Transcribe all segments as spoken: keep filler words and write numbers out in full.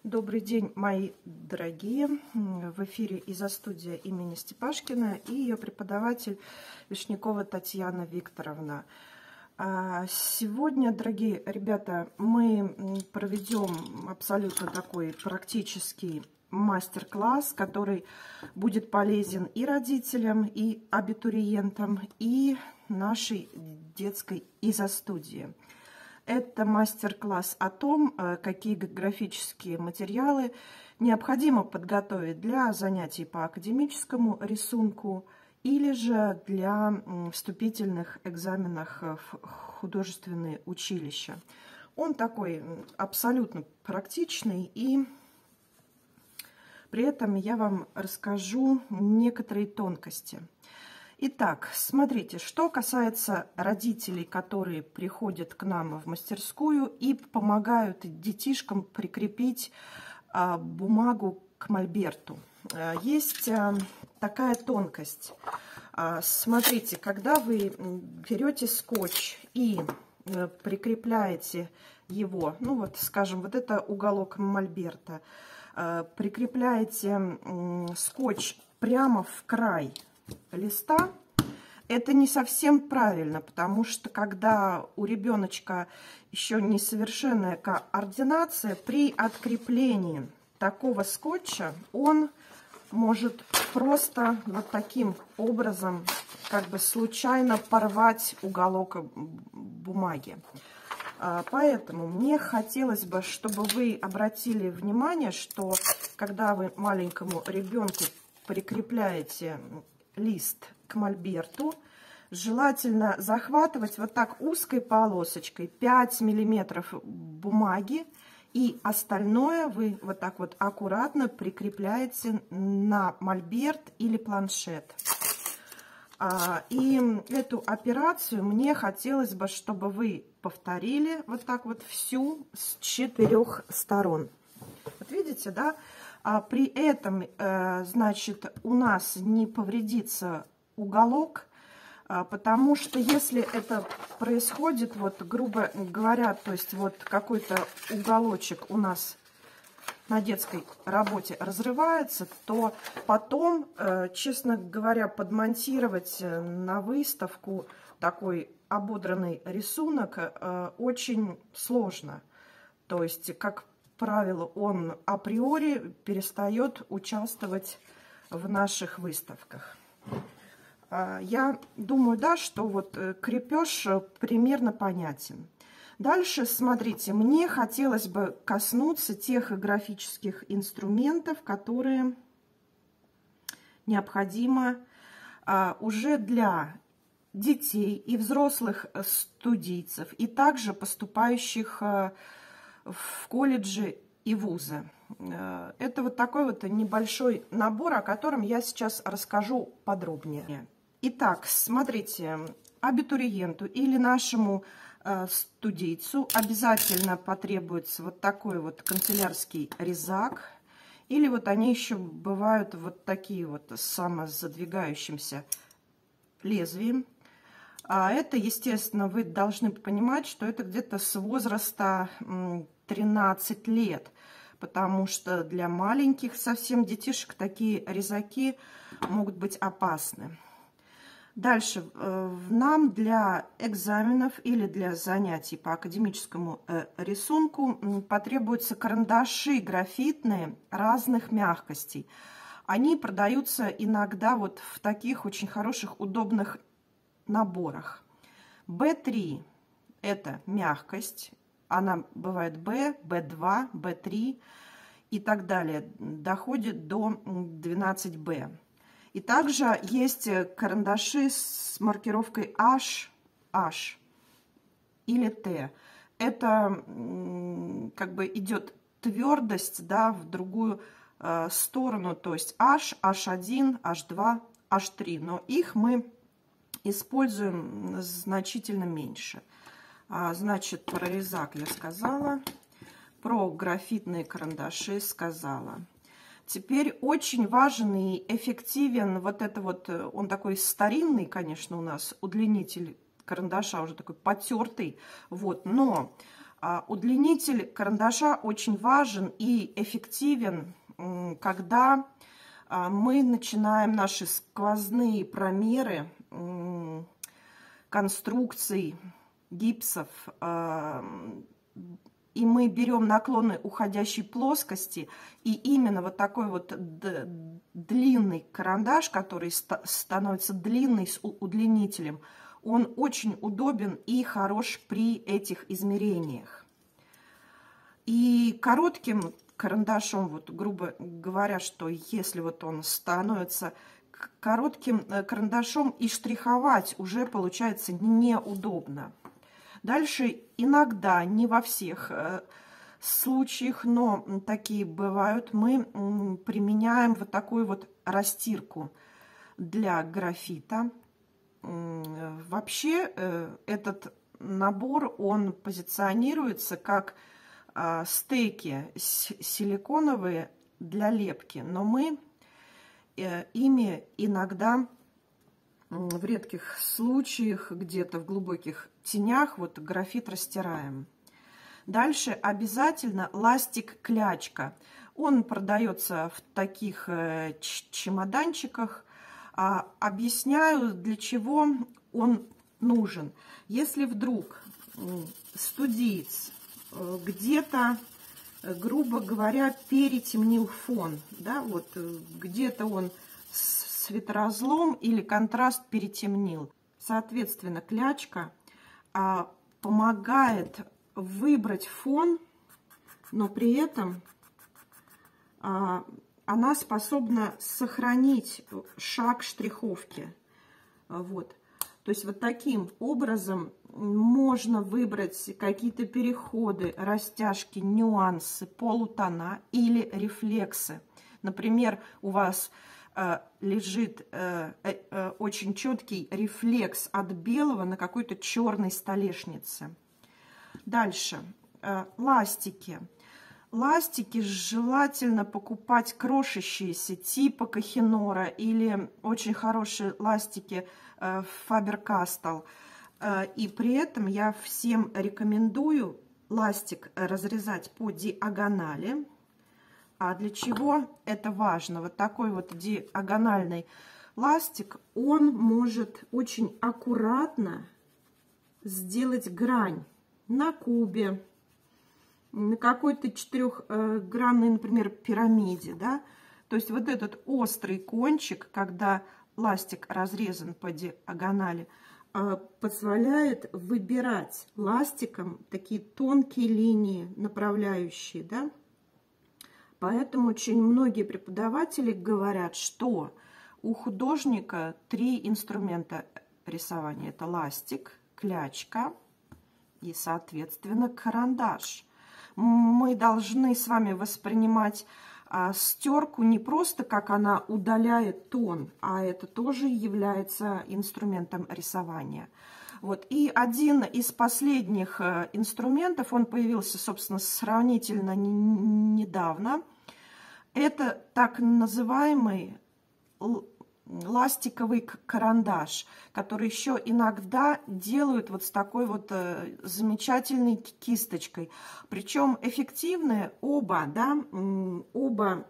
Добрый день, мои дорогие. В эфире изо-студия имени Степашкина и ее преподаватель Вишнякова Татьяна Викторовна. Сегодня, дорогие ребята, мы проведем абсолютно такой практический мастер-класс, который будет полезен и родителям, и абитуриентам, и нашей детской изо-студии. Это мастер-класс о том, какие географические материалы необходимо подготовить для занятий по академическому рисунку или же для вступительных экзаменов в художественные училища. Он такой абсолютно практичный, и при этом я вам расскажу некоторые тонкости. Итак, смотрите, что касается родителей, которые приходят к нам в мастерскую и помогают детишкам прикрепить а, бумагу к мольберту. А, есть а, такая тонкость. А, смотрите, когда вы берете скотч и а, прикрепляете его, ну вот, скажем, вот это уголок мольберта, а, прикрепляете а, скотч прямо в край листа, это не совсем правильно, потому что когда у ребеночка еще несовершенная координация, при откреплении такого скотча он может просто вот таким образом как бы случайно порвать уголок бумаги. Поэтому мне хотелось бы, чтобы вы обратили внимание, что когда вы маленькому ребенку прикрепляете лист к мольберту, желательно захватывать вот так узкой полосочкой пять миллиметров бумаги, и остальное вы вот так вот аккуратно прикрепляете на мольберт или планшет. И эту операцию мне хотелось бы, чтобы вы повторили вот так вот всю с четырех сторон. Вот видите, да? А при этом, э, значит, у нас не повредится уголок, э, потому что если это происходит, вот, грубо говоря, то есть вот какой-то уголочек у нас на детской работе разрывается, то потом, э, честно говоря, подмонтировать на выставку такой ободранный рисунок э, очень сложно. То есть, как правило, он априори перестает участвовать в наших выставках. Я думаю, да, что вот крепеж примерно понятен. Дальше, смотрите, мне хотелось бы коснуться тех графических инструментов, которые необходимо уже для детей и взрослых студийцев, и также поступающих в колледжи и вузы. Это вот такой вот небольшой набор, о котором я сейчас расскажу подробнее. Итак, смотрите, абитуриенту или нашему студийцу обязательно потребуется вот такой вот канцелярский резак, или вот они еще бывают вот такие вот с самозадвигающимся лезвием. А это, естественно, вы должны понимать, что это где-то с возраста тринадцати лет, потому что для маленьких совсем детишек такие резаки могут быть опасны. Дальше, нам для экзаменов или для занятий по академическому рисунку потребуются карандаши графитные разных мягкостей. Они продаются иногда вот в таких очень хороших, удобных наборах. бэ три – это мягкость, она бывает бэ, бэ два, бэ три и так далее, доходит до двенадцати бэ. И также есть карандаши с маркировкой H, H или T. Это как бы идет твердость, да, в другую э, сторону, то есть H, эйч один, эйч два, эйч три, но их мы используем значительно меньше. А, значит, про резак я сказала, про графитные карандаши сказала. Теперь очень важен и эффективен вот это вот, он такой старинный, конечно, у нас удлинитель карандаша, уже такой потертый, вот, но Удлинитель карандаша очень важен и эффективен, когда мы начинаем наши сквозные промеры конструкций, гипсов, и мы берем наклоны уходящей плоскости, и именно вот такой вот длинный карандаш, который становится длинный с удлинителем, он очень удобен и хорош при этих измерениях. И коротким карандашом, вот грубо говоря, что если вот он становится коротким карандашом, и штриховать уже получается неудобно. Дальше иногда, не во всех э, случаях, но такие бывают, мы м, применяем вот такую вот растирку для графита. М, вообще э, этот набор, он позиционируется как э, стейки силиконовые для лепки, но мы э, ими иногда в редких случаях, где-то в глубоких тенях, вот графит растираем. Дальше обязательно ластик-клячка. Он продается в таких чемоданчиках. Объясняю, для чего он нужен. Если вдруг студиец где-то, грубо говоря, перетемнил фон, да, вот где-то он светоразлом или контраст перетемнил. Соответственно, клячка а, помогает выбрать фон, но при этом а, она способна сохранить шаг штриховки. Вот. То есть вот таким образом можно выбрать какие-то переходы, растяжки, нюансы, полутона или рефлексы. Например, у вас лежит э, э, очень четкий рефлекс от белого на какой-то черной столешнице. Дальше. Э, ластики. Ластики желательно покупать крошащиеся, типа Кохинора, или очень хорошие ластики э, Faber-Castell. Э, и при этом я всем рекомендую ластик разрезать по диагонали. А для чего это важно? Вот такой вот диагональный ластик, он может очень аккуратно сделать грань на кубе, на какой-то четырехгранной, например, пирамиде, да? То есть вот этот острый кончик, когда ластик разрезан по диагонали, позволяет выбирать ластиком такие тонкие линии, направляющие, да? Поэтому очень многие преподаватели говорят, что у художника три инструмента рисования. Это ластик, клячка и, соответственно, карандаш. Мы должны с вами воспринимать а, стерку не просто как она удаляет тон, а это тоже является инструментом рисования. Вот. И один из последних инструментов, он появился, собственно, сравнительно недавно. Это так называемый ластиковый карандаш, который еще иногда делают вот с такой вот замечательной кисточкой. Причем эффективны оба, да, оба,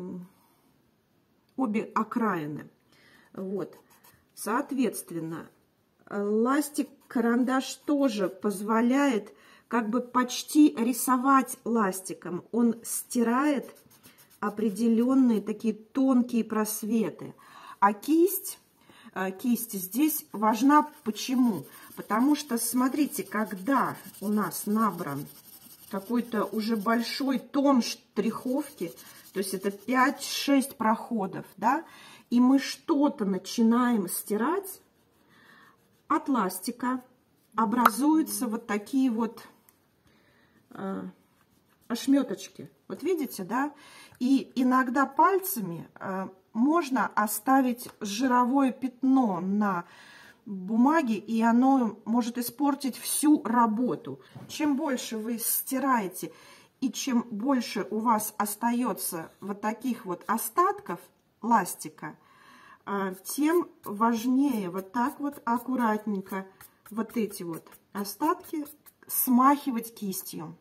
обе окраины. Вот. Соответственно, ластик-карандаш тоже позволяет как бы почти рисовать ластиком. Он стирает определенные такие тонкие просветы. А кисть, кисть здесь важна почему? Потому что, смотрите, когда у нас набран какой-то уже большой тон штриховки, то есть это пять-шесть проходов, да, и мы что-то начинаем стирать, от ластика образуются вот такие вот э, ошметочки. Вот видите, да? И иногда пальцами э, можно оставить жировое пятно на бумаге, и оно может испортить всю работу. Чем больше вы стираете, и чем больше у вас остается вот таких вот остатков ластика, тем важнее вот так вот аккуратненько вот эти вот остатки смахивать кистью.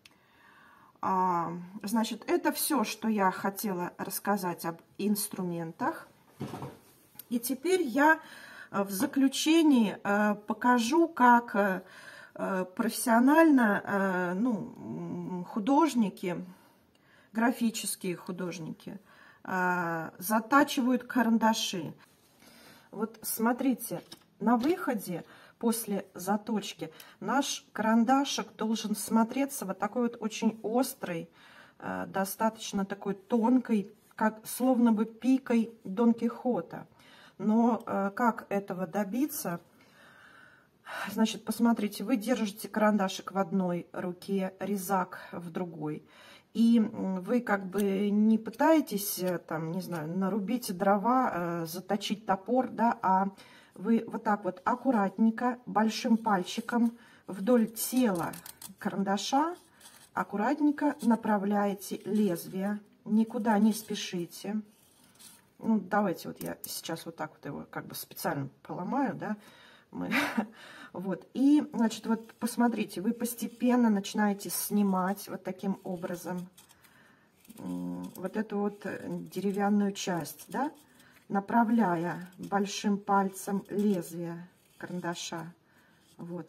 Значит, это все, что я хотела рассказать об инструментах. И теперь я в заключении покажу, как профессионально, ну, художники, графические художники, затачивают карандаши. Вот смотрите, на выходе после заточки наш карандашик должен смотреться вот такой вот очень острый, достаточно такой тонкой, как словно бы пикой Дон Кихота. Но как этого добиться? Значит, посмотрите, вы держите карандашик в одной руке, резак в другой. И вы как бы не пытаетесь, там, не знаю, нарубить дрова, заточить топор, да, а вы вот так вот аккуратненько, большим пальчиком вдоль тела карандаша аккуратненько направляете лезвие, никуда не спешите. Ну, давайте вот я сейчас вот так вот его как бы специально поломаю, да, мы, вот, и, значит, вот посмотрите, вы постепенно начинаете снимать вот таким образом вот эту вот деревянную часть, да, направляя большим пальцем лезвие карандаша, вот,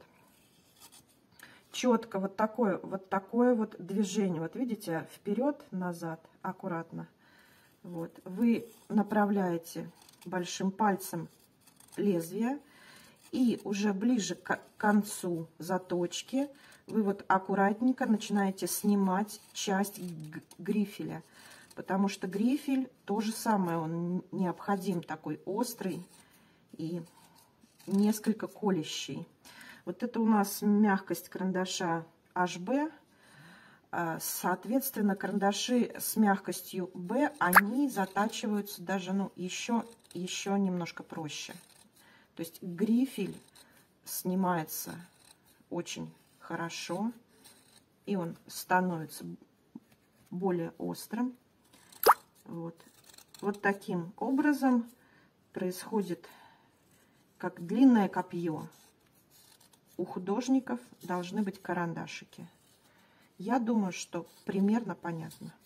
четко вот такое, вот такое вот движение, вот видите, вперед, назад, аккуратно, вот, вы направляете большим пальцем лезвие, и уже ближе к концу заточки вы вот аккуратненько начинаете снимать часть грифеля, потому что грифель то же самое, он необходим такой острый и несколько колющий. Вот это у нас мягкость карандаша эйч би. Соответственно, карандаши с мягкостью бэ, они затачиваются даже, ну, еще, еще немножко проще. То есть грифель снимается очень хорошо, и он становится более острым. Вот, вот таким образом происходит, как длинное копье. У художников должны быть карандашики. Я думаю, что примерно понятно.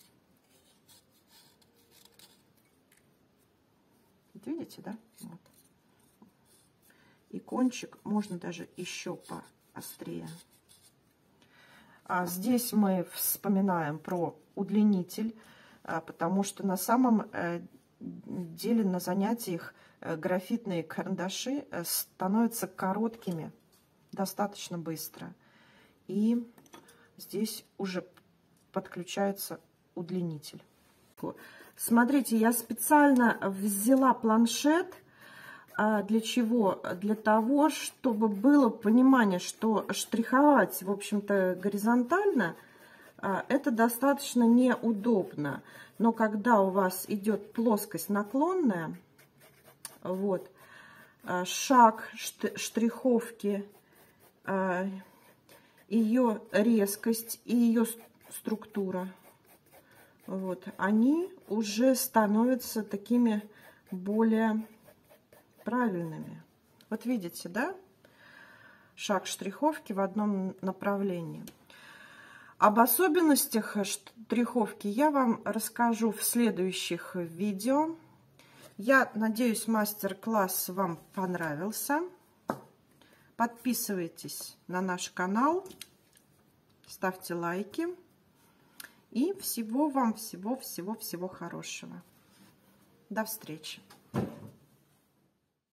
Вот видите, да? Вот. И кончик можно даже еще поострее. А здесь мы вспоминаем про удлинитель, потому что на самом деле на занятиях графитные карандаши становятся короткими достаточно быстро. И здесь уже подключается удлинитель. Смотрите, я специально взяла планшет. Для чего? Для того, чтобы было понимание, что штриховать, в общем-то, горизонтально, это достаточно неудобно. Но когда у вас идет плоскость наклонная, вот, шаг штриховки, ее резкость и ее структура, вот, они уже становятся такими более правильными. Вот видите, да? Шаг штриховки в одном направлении. Об особенностях штриховки я вам расскажу в следующих видео. Я надеюсь, мастер-класс вам понравился. Подписывайтесь на наш канал, ставьте лайки. И всего вам, всего-всего-всего хорошего. До встречи.